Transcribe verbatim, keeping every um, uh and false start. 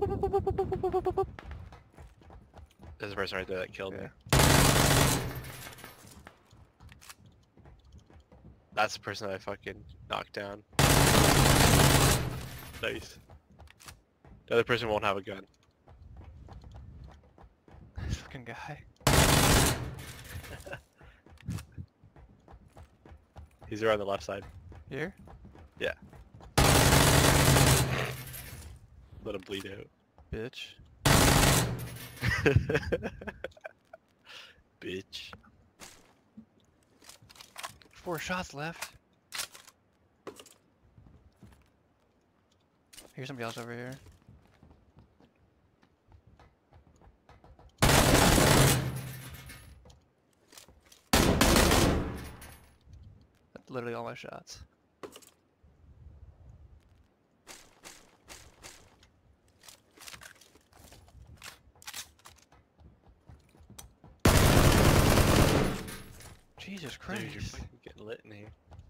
There's a person right there that killed Yeah. me. That's the person that I fucking knocked down. Nice. The other person won't have a gun. This fucking guy. He's around the left side. Here? Yeah. Let him bleed out. Bitch. Bitch. Four shots left. Here's somebody else over here. That's literally all my shots. Jesus Christ. Dude, you're fucking getting lit in here.